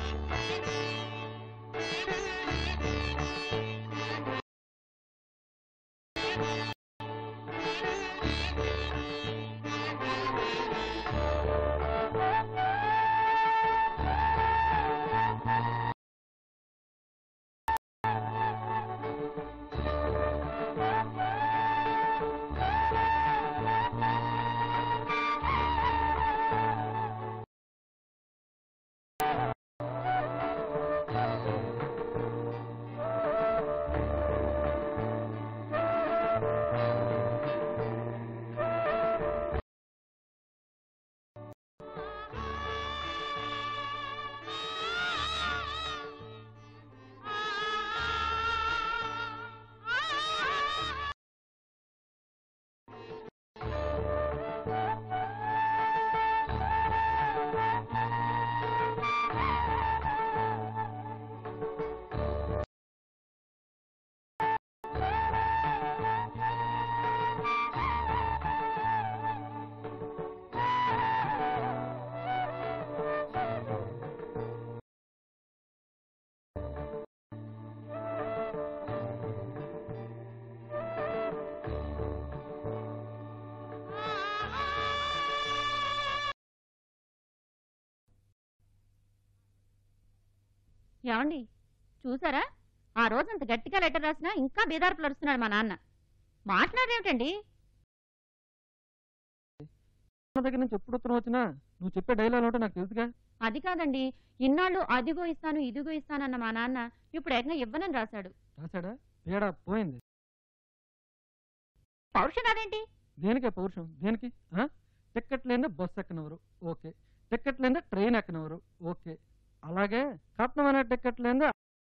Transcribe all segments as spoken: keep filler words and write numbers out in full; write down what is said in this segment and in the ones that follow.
ఏమండి చూసారా, ఆ రోజు అంత గట్టిగా లెటర్ రాసినా ఇంకా బేదార్పులు అరుస్తున్నాడు మా నాన్న. మాట్లాడేమిటండి? దగ్గర నుంచి ఎప్పుడు ఉత్తరం వచ్చినా నువ్వు చెప్పే డైలాగ్ అంటే నాకు తెలుసుగా. అది కాదండి, ఇన్నాళ్ళు అదిగో ఇస్తాను ఇదిగో ఇస్తానన్న మా నాన్న ఇప్పుడు ఏకంగా ఇవ్వనని రాశాడు. రాశాడా? తేడా పోయింది. పౌరుషం అదేంటి? దేనికే పౌరుషం? దేనికి? టికెట్ లేదా బస్సు ఎక్కనవరు ఓకే, టికెట్ లేదా ట్రైన్ ఎక్కనవరు ఓకే, అలాగే కట్నం అనే టికెట్ లేదా.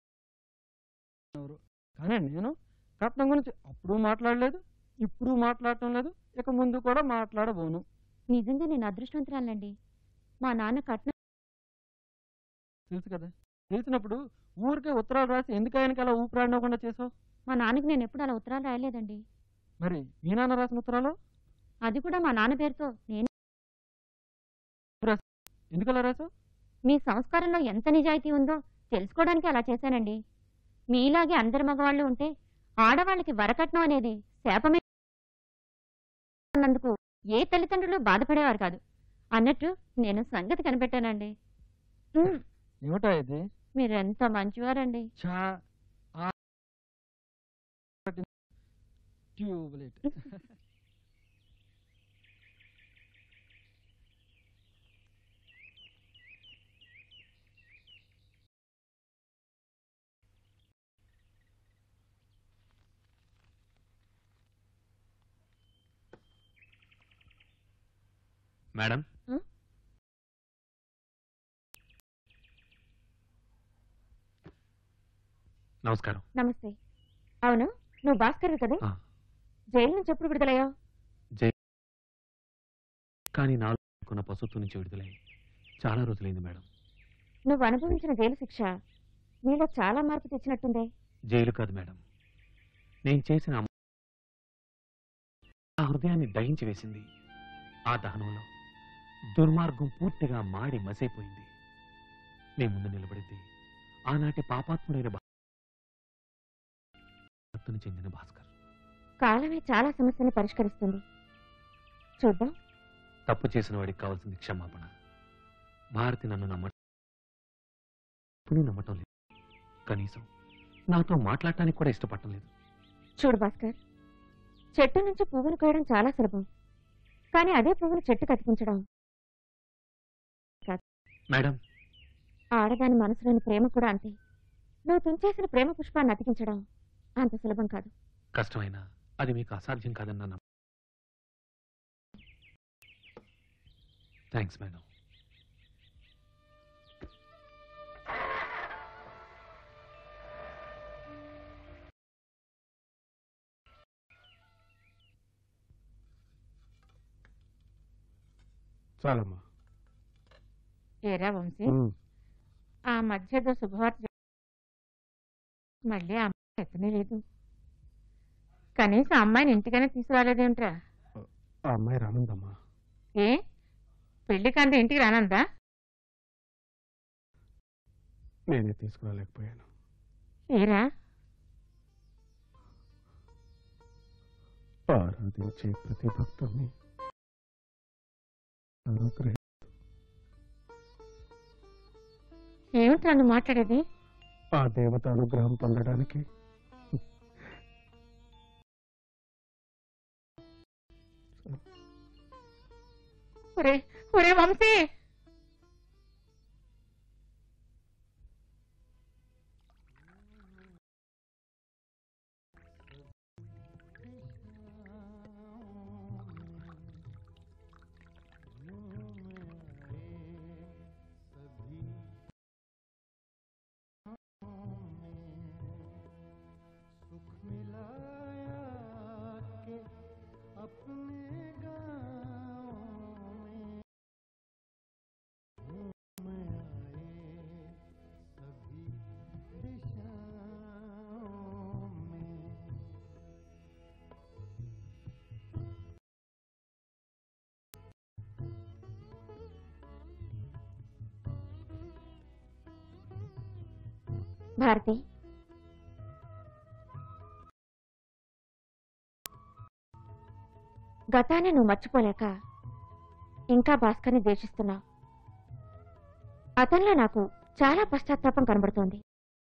కానీ నేను కట్నం గురించి అప్పుడు మాట్లాడలేదు, ఇప్పుడు మాట్లాడటం లేదు, ఇక ముందు కూడా మాట్లాడబోను. నిజంగా నేను అదృష్టవంతురాలండి. మా నాన్న కట్నం తెలుసు కదా, తెలిసినప్పుడు ఊరికే ఉత్తరాలు రాసి ఎందుకు ఆయనకి అలా ఊపిరాడకుండా చేసావు? మా నాన్నకి నేను ఎప్పుడు అలా ఉత్తరాలు రాయలేదండి. మరి మీ నాన్న రాసిన ఉత్తరాలు? అది కూడా మా నాన్న పేరుతో. నేను ఎందుకు అలా రాసావు? మీ సంస్కారంలో ఎంత నిజాయితీ ఉందో తెలుసుకోవడానికి అలా చేశానండి. మీలాగే అందరి మగవాళ్ళు ఉంటే ఆడవాళ్ళకి వరకట్నం అనేది శాపమే అన్నందుకు ఏ తల్లిదండ్రులు బాధపడేవారు కాదు అన్నట్టు నేను సంగతి కనిపెట్టానండి. ఏమిటా ఇది? మీరెంత మంచివారండి. మేడం, నమస్కారం. నమస్తే. అవును, నువ్వు భాస్కర్ కదా? జైలు నుంచి ఎప్పుడు విడుదలయ్యావు? జైలు కానీ నాలుగున్న పశుత్వం నుంచి విడుదలై చాలా రోజులైంది మేడం. నువ్వు అనుభవించిన జైలు శిక్ష నీలో చాలా మార్పు తెచ్చినట్టుందే. జైలు కాదు మేడం, నేను చేసిన ఆ హృదయాన్ని దహించి వేసింది. ఆ దహనంలో దుర్మార్గం పూర్తిగా మాడి మసైపోయింది. నీ ముందు నిలబడింది ఆనాటి పాపాత్ముడైన భక్తుని చెందిన భాస్కర్. కాలమే చాలా సమస్యను పరిష్కరిస్తుంది. చూద్దాం. తప్పు చేసిన వాడికి కావాల్సింది క్షమాపణ. భారతి నన్ను నమ్మటం నమ్మటం లేదు, కనీసం నాతో మాట్లాడటానికి కూడా ఇష్టపడటం లేదు. చూడు భాస్కర్, చెట్టు నుంచి పువ్వును కోయడం చాలా సులభం, కానీ అదే పువ్వును చెట్టు కతికించడం మేడం. ఆడదాని మనసులోని ప్రేమ కూడా అంతే. నువ్వు తుంచేసిన ప్రేమ పుష్పాన్ని అతికించడం అంత సులభం కాదు. కష్టమైనా అది మీకు అసాధ్యం కాదన్నా. Thanks madam. చాలమ్మా. ఏరా వంశీ, ఆ మధ్యలో శుభవార్త మళ్ళీ అమ్మాయి ఎత్తనే లేదు. కనీసం అమ్మాయిని ఇంటికైనా తీసుకురాలేదేమిట్రా? ఆ అమ్మాయి రానుందమ్మా. ఏ పెళ్లి కంటే ఇంటికి రానందా? నేనే తీసుకురాలేకపోయాను. ఏరా ఆరాధించే ప్రతి భక్తుని అనుగ్రహ ఏమిటి నన్ను మాట్లాడేది? ఆ దేవత అనుగ్రహం పొందడానికి ఒరే ఒరే వంశీ, భారతి, గతాన్ని నువ్వు మర్చిపోలేక ఇంకా భాస్కర్ని ద్వేషిస్తున్నావు. అతనిలో నాకు చాలా పశ్చాత్తాపం కనబడుతోంది.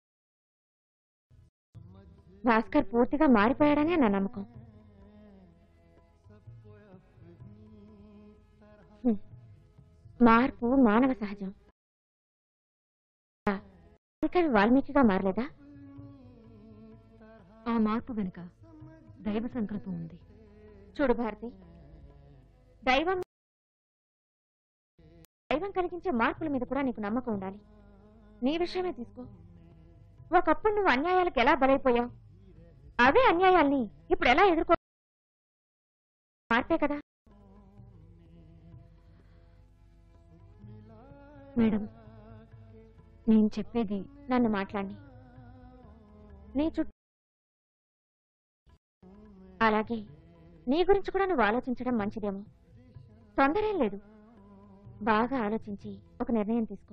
భాస్కర్ పూర్తిగా మారిపోయాడనే నా నమ్మకం. హ్మ్. మార్పు మానవ సహజం. కవి వాల్మీకిగా మారలేదా? ఆ మార్పు వెనుక దైవ సంకల్పం ఉంది. చూడు భారతి, దైవం దైవం కలిగించే మార్పుల మీద కూడా నీకు నమ్మకం ఉండాలి. నీ విషయమే తీసుకో. ఒకప్పుడు నువ్వు అన్యాయాలకు ఎలా బలైపోయావు, అవే అన్యాయాల్ని ఇప్పుడు ఎలా ఎదుర్కో మార్పే కదా. మేడం, నేను చెప్పేది నన్ను మాట్లాడి నీ చుట్టూ, అలాగే నీ గురించి కూడా నువ్వు ఆలోచించడం మంచిదేమో. తొందరేం లేదు, బాగా ఆలోచించి ఒక నిర్ణయం తీసుకో.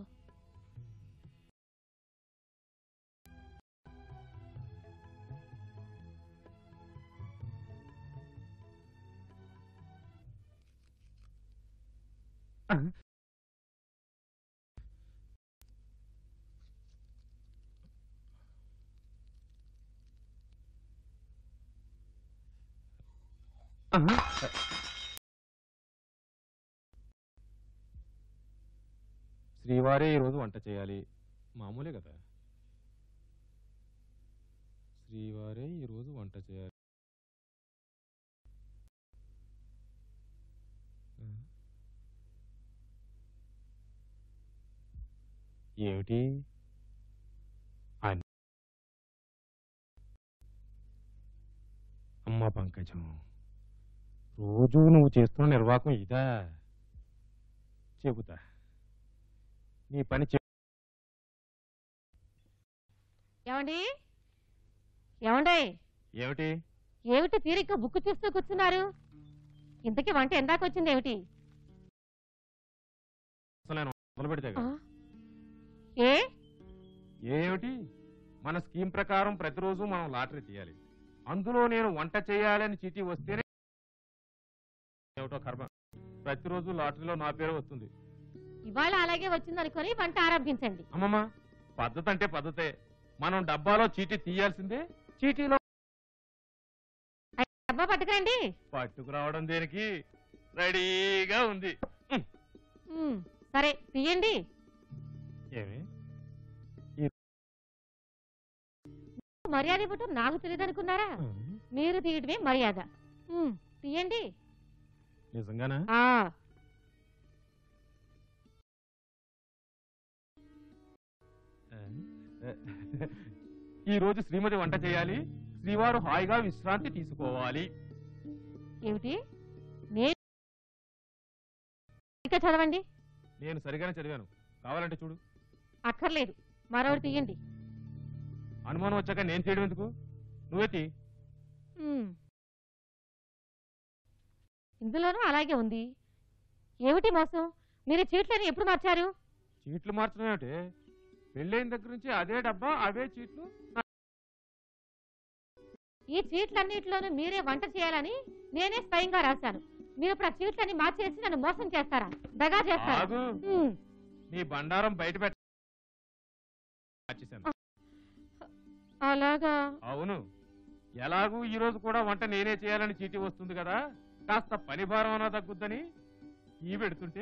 శ్రీవారే ఈరోజు వంట చేయాలి, మామూలే కదా. శ్రీవారే ఈరోజు వంట చేయాలి. ఏమిటి అమ్మ పంకజం, రోజు నువ్వు చేస్తున్న నిర్వాహకం ఇదా? చెబుతా నీ పని. ఏమండి ఏమండే ఏమిటి ఏమిటి తీరిక బుక్కు చూస్తూ కూర్చున్నారు? ఇంతకీ వంట ఎందాక వచ్చింది ఏమిటి? మొదలు పెడితే ఏ ఏమిటి, మన స్కీమ్ ప్రకారం ప్రతిరోజు మనం లాటరీ తీయాలి. అందులో నేను వంట చేయాలని చీటీ వస్తేనే ఏమిటో కర్మ, ప్రతిరోజు లాటరీలో నా పేరు వస్తుంది. ఇవాళ అలాగే వచ్చిందనుకొని వంట ఆరంభించండి. అమ్మమ్మ, పద్ధతి అంటే పద్ధతే. మనం డబ్బాలో చీటీ తీయాల్సిందే. చీటీలో డబ్బా పట్టుకండి. పట్టుకురావడం దేనికి, రెడీగా ఉంది. సరే తీయండి. ఏమి మర్యాద ఇవ్వటం నాకు తెలియదు అనుకున్నారా? మీరు తీయడమే మర్యాద. తీయండి. నిజంగానా? ఈ రోజు శ్రీమతి వంట చేయాలి, శ్రీవారు హాయిగా విశ్రాంతి తీసుకోవాలి. ఏమిటి? నేను చదవండి. నేను సరిగానే చదివాను, కావాలంటే చూడు. అక్కర్లేదు, మరొకటి తీయండి. అనుమానం వచ్చాక నేను చేయడం ఎందుకు, నువ్వే తీ. ఇందులోనూ అలాగే ఉంది. ఏమిటి మోసం? మీరు చీట్లని ఎప్పుడు మార్చారు? చీట్లు మార్చడం ఏమిటి? పెళ్ళైన దగ్గర నుంచి అదే డబ్బా అవే చీట్లు. ఈ చీట్లన్నిటిలోనూ మీరే వంట చేయాలని నేనే స్వయంగా రాశాను. మీరు ఇప్పుడు ఆ చీట్లని మార్చేసి నన్ను మోసం చేస్తారా, దగా చేస్తారా? ఆగు. హ్మ్. నీ బండారం బయట పెట్ట మార్చేశాను. అలాగా? అవును. ఎలాగూ ఈ రోజు కూడా వంట నేనే చేయాలని చీటీ వస్తుంది కదా, కాస్త పని భారం అన్నా తగ్గుద్దని ఈ పెడుతుంటే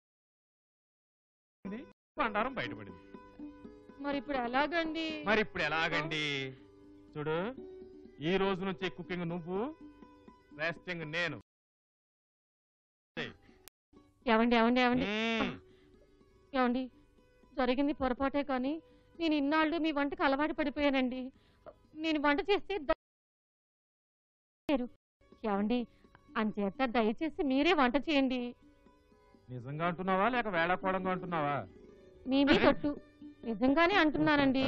బండారం బయటపడింది. మరి ఇప్పుడు ఎలాగండి? మరి ఇప్పుడు ఎలాగండి? చూడు, ఈ రోజు నుంచి కుకింగ్ నువ్వు, రెస్టింగ్ నేను. ఏవండి ఏవండి ఏవండి మ్మ్. ఏవండి, జరిగింది పొరపాటే, కానీ నేను ఇన్నాళ్ళు మీ వంటకు అలవాటు పడిపోయానండి. నేను వంట చేస్తే ద- ఏవండి, అంచేత దయచేసి మీరే వంట చేయండి. నిజంగా అంటున్నావా లేక వేళాకోళంగా అంటున్నావా? మీ మీ కొట్టు నిజంగానే అంటున్నానండి.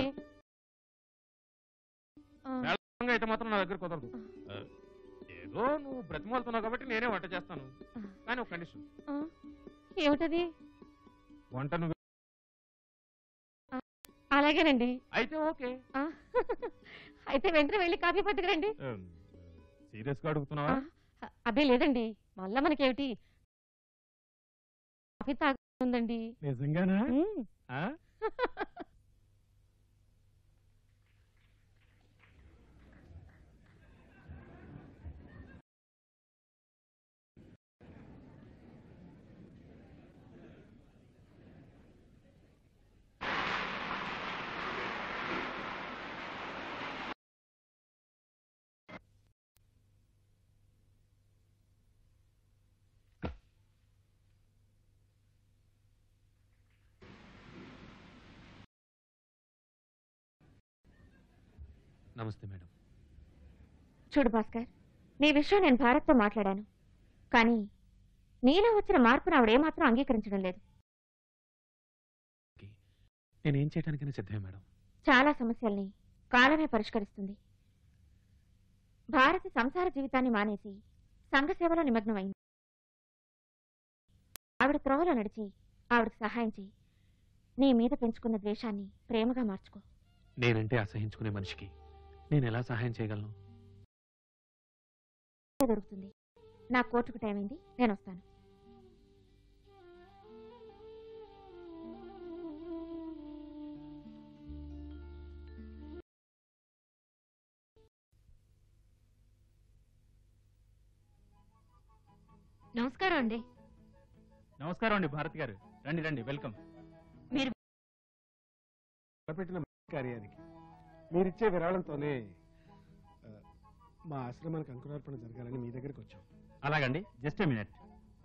ఆ, వేళాకోళంగా అయితే మాత్రం నా దగ్గర కుదరదు. ఆ, ఏదో నువ్వు బ్రతిమాలుతున్నావు కాబట్టి నేనే వంట చేస్తాను, కానీ ఒక కండిషన్. ఆ, ఏమిటది? వంట నువ్వు. అలాగేనండి. అయితే ఓకే. ఆ, అయితే వెంటనే వెళ్ళి కాఫీ పట్టుకురండి. సీరియస్ గా అడుగుతున్నావా? ఆ, అదే లేదండి, మళ్ళా మనకేమిటి, కాఫీ తాగుతుందండి. నిజంగానా? ఉమ్. ఆ? నమస్తే మేడం. చూడు భాస్కర్, నీ విషయం నేను భారత్తో మాట్లాడాను, కానీ నీలో వచ్చిన మార్పును ఆవిడేమాత్రం అంగీకరించడం లేదు. నేనేం చేయడానికైనా సిద్ధమే మేడం. చాలా సమస్యల్ని కాలమే పరిష్కరిస్తుంది. భారతి సంసార జీవితాన్ని మానేసి సంఘ సేవలో నిమగ్నమైంది. ఆవిడ త్రోవలో నడిచి ఆవిడకి సహాయం చేయి. నీ మీద పెంచుకున్న ద్వేషాన్ని ప్రేమగా మార్చుకో. నేనంటే అసహించుకునే మనిషికి నేను ఎలా సహాయం చేయగలను? దొరుకుతుంది. నా కోర్టుకు టైం అయింది, నేను వస్తాను. నమస్కారం అండి. నమస్కారం అండి భారతి గారు. రండి రండి, వెల్కమ్. మీరు పెట్టిన కార్యానికి మీరిచ్చే విరాళంతోనే ఆ, మా ఆశ్రమానికి అంకురార్పణ జరగాలని మీ దగ్గరికి వచ్చాం. అలాగండి, just a minute.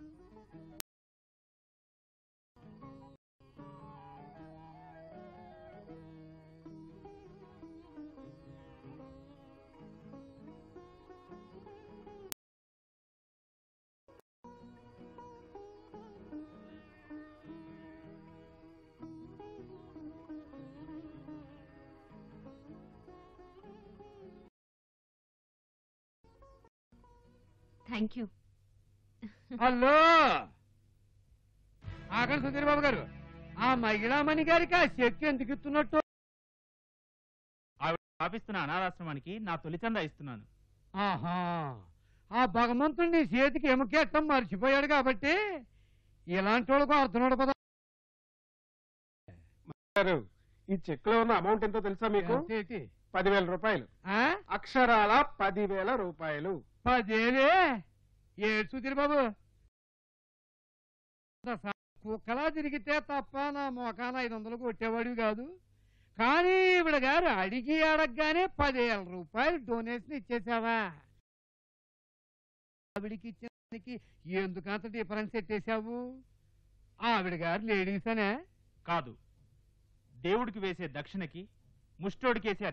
Thank you. Hello, ఆగండి సుధీర్ బాబు గారు, ఆ మహిళామణి గారికి ఆ చెక్ ఎందుకు ఇస్తున్నట్టు? స్థాపిస్తున్న అనాథాశ్రమానికి నా తొలి చందా ఇస్తున్నాను. ఆహా, ఆ భగవంతుడు నీ చేతికి ఎముకెట్టం మర్చిపోయాడు కాబట్టి ఇలాంటి వాళ్ళకు అర్థం పద. గారు, ఈ చెక్ లో ఉన్న అమౌంట్ ఎంతో తెలుసా మీకు? ఏంటి? పదివేల రూపాయలు. ఆ? అక్షరాల పదివేల రూపాయలు. పదేలే? ఏ సుధీర్ బాబు, కుక్కలా తిరిగితే తప్ప నా మొఖాన ఐదు వందలు కొట్టేవాడివి కాదు, కానీ ఈవిడ గారు అడిగి అడగగానే పదివేల రూపాయలు డొనేషన్ ఇచ్చేసావా? ఆవిడికి ఇచ్చేదానికి ఎందుకంత డిఫరెన్స్ పెట్టేశావు? ఆవిడ గారు లేడీస్ అనే కాదు, దేవుడికి వేసే దక్షిణకి ముష్టోడికి వేసే.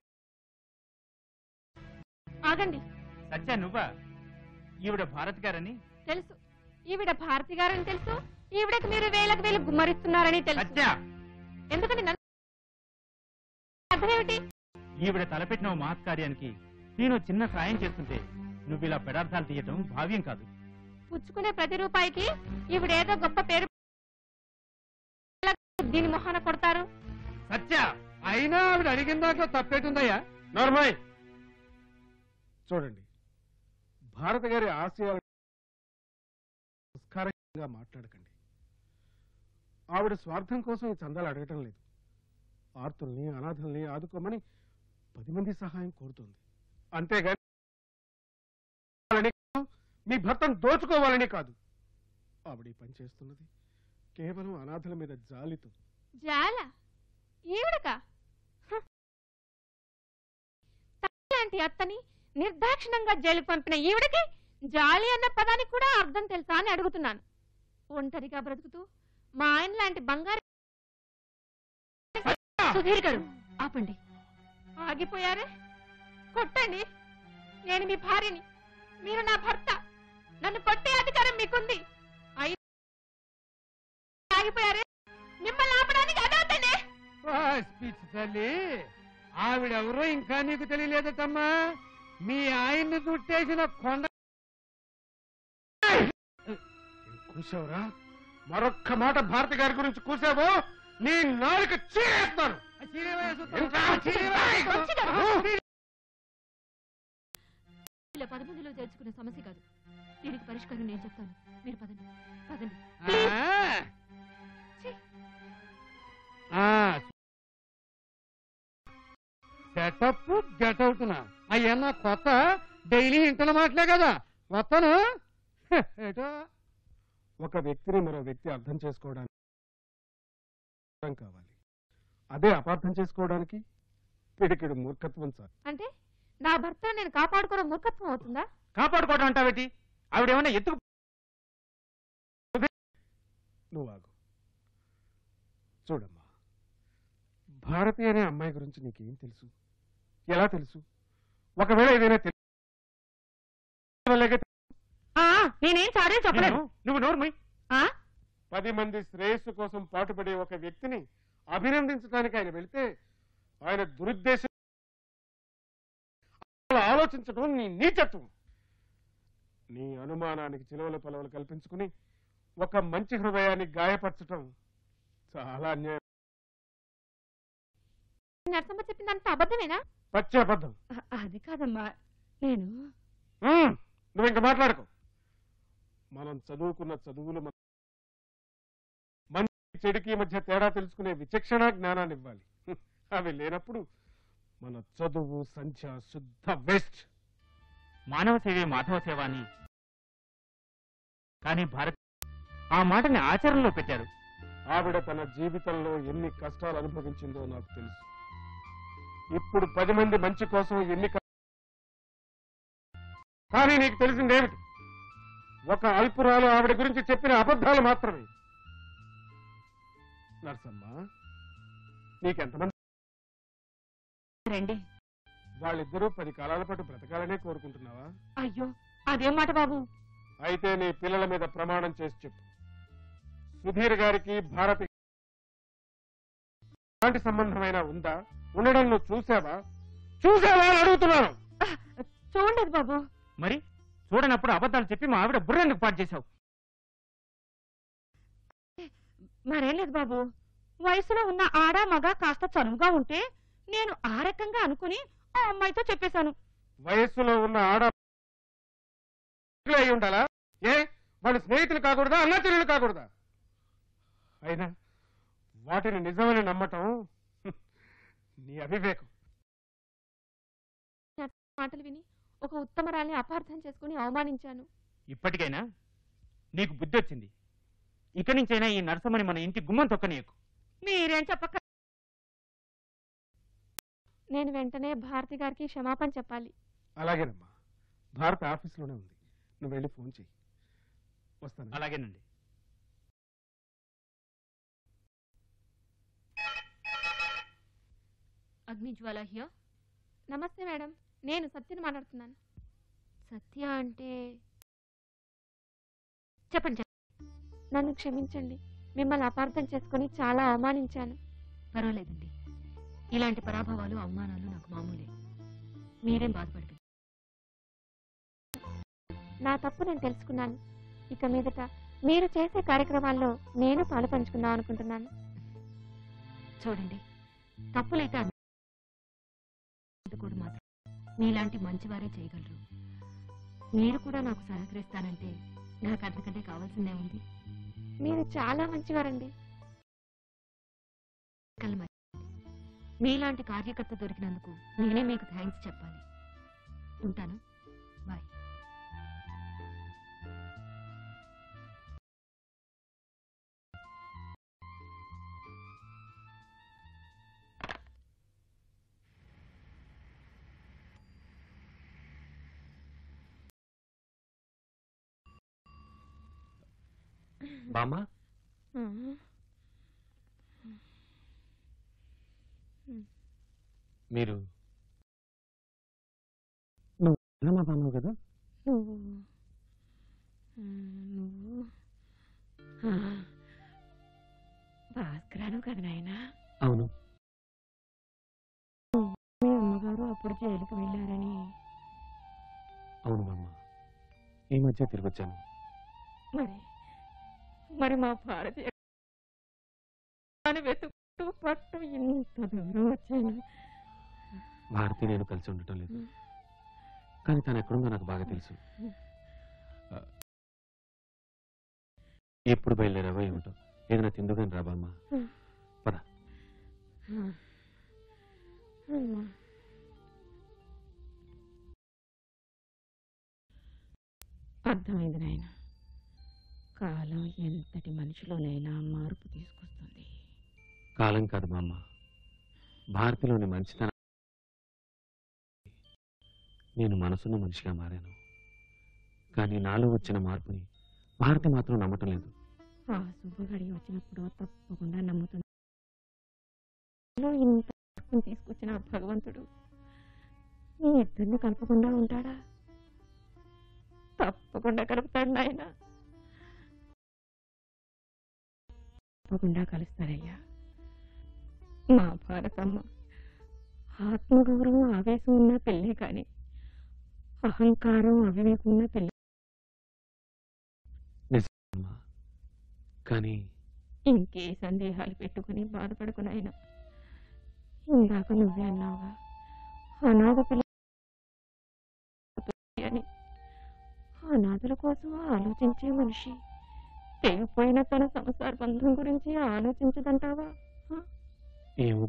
ఆగండి. సత్యా నువ్వా? ఈవిడ భారతి గారని తెలుసు, ఈవిడ భారతి గారని తెలుసు, ఈవిడకి మీరు వేలకు వేలు గుమ్మరిస్తున్నారని తెలుసు. సత్యా, ఎందుకని నన్ను అర్థమేమిటి? ఈవిడ తలపెట్టిన ఓ మహత్కార్యానికి నేను చిన్న సాయం చేస్తుంటే నువ్వు ఇలా పెడార్థాలు తీయటం భావ్యం కాదు. పుచ్చుకునే ప్రతి రూపాయికి ఈవిడేదో గొప్ప పేరు దీని మొహాన కొడతారు. సత్య అయినా ఆవిడ అడిగిన దాంట్లో తప్పేటుందయ్యా? నార్మల్ చూడండి, భారత గారి ఆశయాలు సంస్కారంగా మాట్లాడకండి. ఆవిడ స్వార్థం కోసం ఈ చందాలు అడగటం లేదు. ఆర్తుల్ని అనాథల్ని ఆదుకోమని పది మంది సహాయం కోరుతుంది. అంతేగాని మీ భర్తను దోచుకోవాలని కాదు. ఆవిడ ఈ పని చేస్తున్నది కేవలం అనాథల మీద జాలితో. జాల ఈవిడకా? లాంటి అత్తని నిర్దాక్షిణంగా జైలుకు పంపిన ఈవిడకి జాలి అన్న పదానికి కూడా అర్థం తెలుసా అని అడుగుతున్నాను. ఒంటరిగా బ్రతుకుతూ మా ఆయన లాంటి బంగారు సుధీర్ గారు ఆపండి. ఆగిపోయారే? కొట్టండి. నేను మీ భార్యని, మీరు నా భర్త. నన్ను కొట్టే అధికారం మీకుంది. ఆగిపోయారే? మిమ్మల్ని ఆపడానికి అదవుతానే. స్పీచ్ తల్లి, ఆవిడెవరో ఇంకా నీకు తెలియలేదటమ్మా. మీ ఆయన్ని చుట్టేసిన కొండ. కూసావురా? మరొక్క మాట భారతి గారి గురించి కూసావో నీ నాలుక చీరేస్తాను. ఇలా పదమందిలో చేర్చుకునే సమస్య కాదు. దీనికి పరిష్కారం నేను చెప్తాను. మీరు పదండి పదండి. సెటప్ గెటౌట్నా అయ్యన్నా కొత్త డైలీ ఇంట్లో మాటలే కదా వస్తాను. ఒక వ్యక్తిని మరో వ్యక్తి అర్థం చేసుకోవడానికి అర్థం కావాలి. అదే అపార్థం చేసుకోవడానికి పిడికిడు మూర్ఖత్వం సార్. అంటే నా భర్త నేను కాపాడుకోవడం మూర్ఖత్వం అవుతుందా? కాపాడుకోవడం అంటావేటి? ఆవిడేమన్నా ఎత్తుకు నువ్వు ఆగు. చూడమ్మా, భారతి అనే అమ్మాయి గురించి నీకేం తెలుసు? ఎలా తెలుసు? ఒకవేళ ఏదైనా తెలుసు నేనేం చాడే చెప్పలేదు. నువ్వు నోర్మై. పది మంది శ్రేయస్సు కోసం పాటుపడే ఒక వ్యక్తిని అభినందించడానికి ఆయన వెళితే ఆయన దురుద్దేశం ఆలోచించడం నీ నీచత్వం. నీ అనుమానానికి చిలువల పొలవలు కల్పించుకుని ఒక మంచి హృదయాన్ని గాయపరచటం చాలా అన్యాయం. నరసమ్మ చెప్పిందంత అబద్ధమేనా? పచ్చి అబద్ధం. అది కాదమ్మా, నేను నువ్వు ఇంకా మాట్లాడకు. మనం చదువుకున్న చదువులు మంచి చెడుకి మధ్య తేడా తెలుసుకునే విచక్షణ జ్ఞానాన్ని ఇవ్వాలి. అవి లేనప్పుడు మన చదువు సంఖ్య శుద్ధ వేస్ట్. మానవ సేవే మాధవ సేవ అని కానీ భారత్ ఆ మాటని ఆచరణలో పెట్టారు. ఆవిడ తన జీవితంలో ఎన్ని కష్టాలు అనుభవించిందో నాకు తెలుసు. ఇప్పుడు పది మంది మంచి కోసం ఎన్ని కానీ నీకు తెలిసిందేమిటి? ఒక అల్పురాలు ఆవిడ గురించి చెప్పిన అబద్ధాలు మాత్రమే. నర్సమ్మ, నీకెంతమంది? రండి. వాళ్ళిద్దరూ పది కాలాల పాటు బ్రతకాలనే కోరుకుంటున్నావా? అయ్యో అదేం మాట బాబు. అయితే నీ పిల్లల మీద ప్రమాణం చేసి చెప్పు. సుధీర్ గారికి భారతి ఎలాంటి సంబంధమైనా ఉందా? ఉండడం నువ్వు చూసావా? చూసావా అని అడుగుతున్నాను. చూడలేదు బాబు. మరి చూడనప్పుడు అబద్ధాలు చెప్పి మా ఆవిడ బుర్రెందుకు పాటు చేశావు? మరేం లేదు బాబు. వయసులో ఉన్న ఆడ మగ కాస్త చనువుగా ఉంటే నేను ఆ రకంగా అనుకుని ఆ అమ్మాయితో చెప్పేశాను. వయస్సులో ఉన్న ఆడ అయి ఉండాలా? ఏ వాళ్ళ స్నేహితులు కాకూడదా? అన్నా చెల్లెలు కాకూడదా? అయినా వాటిని నిజమని నమ్మటం నీ అవివేకం. మాటలు విని ఒక ఉత్తమరాల్ని అపార్థం చేసుకుని అవమానించాను. ఇప్పటికైనా నీకు బుద్ధి వచ్చింది. ఇక్కడి నుంచైనా ఈ నరసమ్మని మన ఇంటి గుమ్మం తొక్కనీయకు. మీరేం చెప్పక. నేను వెంటనే భారతి గారికి క్షమాపణ చెప్పాలి. అలాగేనమ్మా, భారత ఆఫీస్లోనే ఉంది. నువ్వు వెళ్ళి ఫోన్ చెయ్యి. వస్తాను. అలాగేనండి. అగ్నిజ్వాల హియర్. నమస్తే మేడం, నేను సత్యని మాట్లాడుతున్నాను. సత్య అంటే చెప్పండి చెప్పండి. నన్ను క్షమించండి, మిమ్మల్ని అపార్థం చేసుకుని చాలా అవమానించాను. పర్వాలేదండి, ఇలాంటి పరాభవాలు అవమానాలు నాకు మామూలే. మీరేం బాధపడకండి. నా తప్పు నేను తెలుసుకున్నాను. ఇక మీదట మీరు చేసే కార్యక్రమాల్లో నేను పాలు పంచుకుందాం అనుకుంటున్నాను. చూడండి, తప్పులైతే కూడా మాత్రం మీలాంటి మంచివారే చేయగలరు. మీరు కూడా నాకు సహకరిస్తానంటే నాకు అంతకంటే కావాల్సిందే ఉంది. మీరు చాలా మంచివారండి. మీలాంటి కార్యకర్త దొరికినందుకు నేనే మీకు థ్యాంక్స్ చెప్పాలి. ఉంటాను. బాయ్. బామ్మ, మీరు నువ్వు మా బామ్మ కదా? నువ్వు నువ్వు భాస్కరాను కదా నాయనా? అవును. మీ అమ్మగారు అప్పుడు జైలుకి వెళ్ళారని. అవును బామ్మ, ఈ మధ్య తిరిగి వచ్చాను. మరి మరి మా భారతీయ వెతుకుతూ పట్టు ఇంత దూరం వచ్చాను. భారతి నేను కలిసి ఉండటం లేదు, కానీ తను ఎక్కడుందో నాకు బాగా తెలుసు. ఎప్పుడు బయలుదేరావో ఏమిటో. ఏదైనా తిందుగాని రా బామ్మ. పద. అర్థమైంది నాయన. కాలం ఎంతటి మనిషిలోనైనా మార్పు తీసుకొస్తుంది. కాలం కాదు బామ్మ, భారతిలోని మంచితనం. నేను మనసున్న మనిషిగా మారాను, కానీ నాలో వచ్చిన మార్పుని భారతి మాత్రం నమ్మటం లేదు. ఆ శుభగడి వచ్చినప్పుడు తప్పకుండా నమ్ముతుంది. ఇంత మార్పుని తీసుకొచ్చిన భగవంతుడు మీ ఇద్దరిని కలపకుండా ఉంటాడా? తప్పకుండా కలుపుతాడు నాయన. తప్పకుండా కలుస్తారయ్యా. మా భారతమ్మ ఆత్మగౌరవం ఆవేశం ఉన్న పెళ్ళే కాని అహంకారం అవివేకం ఉన్న పెళ్ళి. కానీ ఇంకే సందేహాలు పెట్టుకుని బాధపడుకునైనా ఇందాక నువ్వే అన్నావుగా అనాథ పిల్ల అని. అనాథల కోసం ఆలోచించే మనిషి తెగిపోయిన తన సంసార బంధం గురించి ఆలోచించదంటావా? ఏమో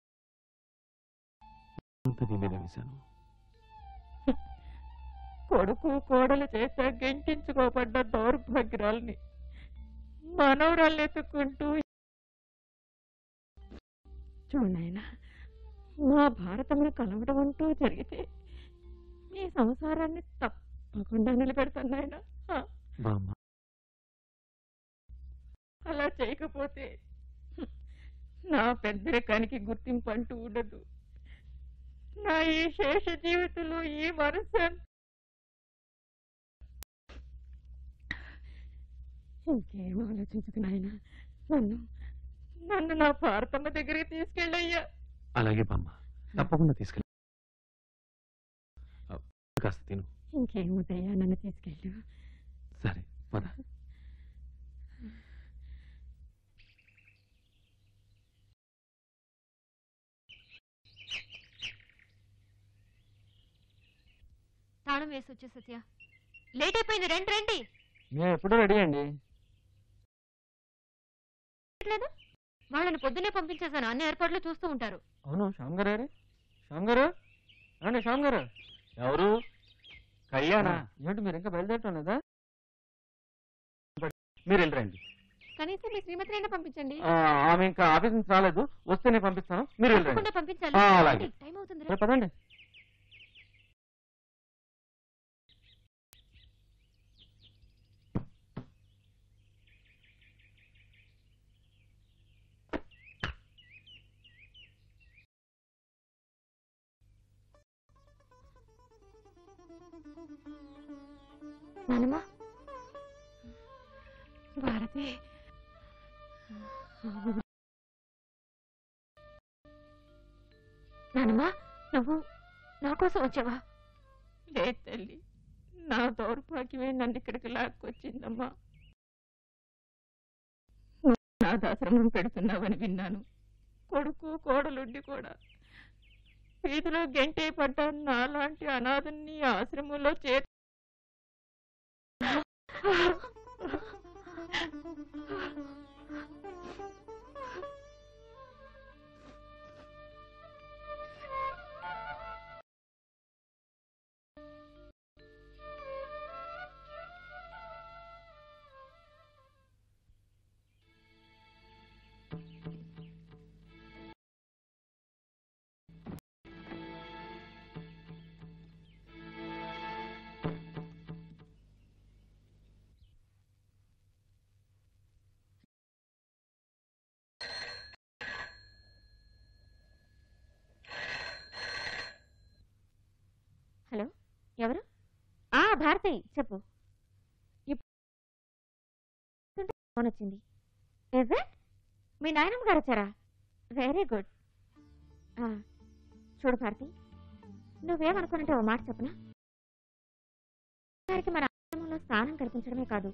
మీద వేశాను. కొడుకు కోడలు చేత గెంటించుకోబడ్డ దౌర్భాగ్యాల్ని మనవరాళ్ళు ఎత్తుకుంటూ చూడైనా మా భారతంలో కలవడం అంటూ జరిగితే మీ సంసారాన్ని తప్పకుండా నిలబెడతాను నాయన. అలా చేయకపోతే నా పెద్దరికానికి గుర్తింపు అంటూ ఉండదు. నా ఈ శేష జీవితంలో ఈ మనసు ఇంకేం ఆలోచించదు నాయన. నన్ను నన్ను నా భారతమ్మ దగ్గరికి తీసుకెళ్ళయ్యా. అలాగే బామ్మ, తప్పకుండా తీసుకెళ్ళి. కాస్త తిను. ఇంకేముదయ్యా, నన్ను తీసుకెళ్ళు. సరే పద. తాళం వేసి వచ్చే సత్య, లేట్ అయిపోయింది. రండి రండి. మేము ఎప్పుడు రెడీ అండి. వాళ్ళని పొద్దున్నే పంపించేశాను. అన్ని ఏర్పాట్లు చూస్తూ ఉంటారు. అవును, శ్యామ్ గారు. శ్యామ్ గారు రండి. శ్యామ్ గారు ఎవరు? కళ్యాణా? ఏంటి మీరు ఇంకా బయలుదేరటం లేదా? మీరు వెళ్ళరండి. కనీసం మీ శ్రీమతినైనా పంపించండి. ఆమె ఇంకా ఆఫీస్ నుంచి రాలేదు, వస్తే నేను పంపిస్తాను. మీరు వెళ్ళండి. తప్పకుండా పంపించాలి. ఆ, అలాగే. టైం అవుతుంది. రేపు పదండి. నానమ్మా, భారతి, నానమ్మా, నువ్వు నా కోసం వచ్చావా? లేదు తల్లి, నా దౌర్భాగ్యమే నన్ను ఇక్కడికి లాక్కొచ్చిందమ్మా. నాదాశ్రమం పెడుతున్నావని విన్నాను. కొడుకు కోడలుండి కూడా వీధిలో గంటే పడ్డ నాలాంటి అనాథన్ని ఆశ్రమంలో చే హలో, ఎవరు? ఆ భారతి, చెప్పు. ఫోన్ వచ్చింది. Is it? మీ నాయనమ్మ గారు వచ్చారా? Very good. చూడు భారతి, నువ్వేమనుకున్నట్టు ఓ మాట చెప్పనా? గారికి మన ఆశ్రమంలో స్థానం కల్పించడమే కాదు,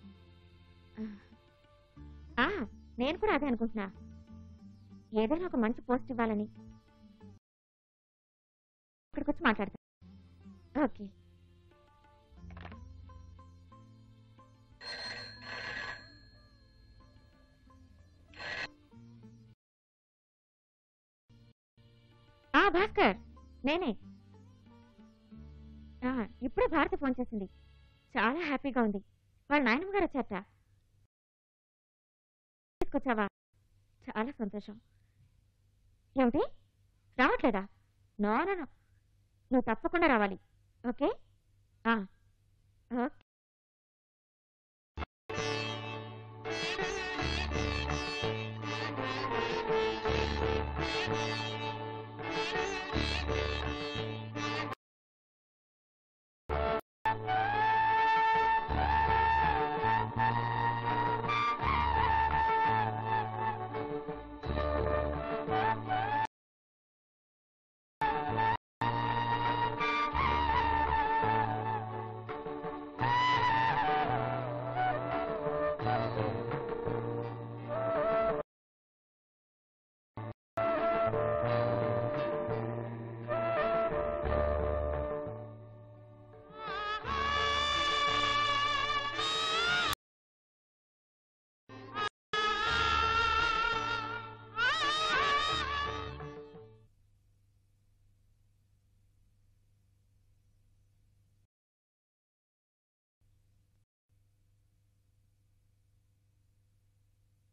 ఆ నేను కూడా అదే అనుకుంటున్నా. ఏదైనా ఒక మంచి పోస్ట్ ఇవ్వాలని ఇక్కడికి వచ్చి మాట్లాడతా. ఓకే. ఆ భాస్కర్, నేనే. ఇప్పుడే భారతి ఫోన్ చేసింది. చాలా హ్యాపీగా ఉంది. వాళ్ళ నాయనమ్మ గారు వచ్చారట. తీసుకొచ్చావా? చాలా సంతోషం. ఏమిటి, రావట్లేదా? నో నో నో, నువ్వు తప్పకుండా రావాలి. Okay okay.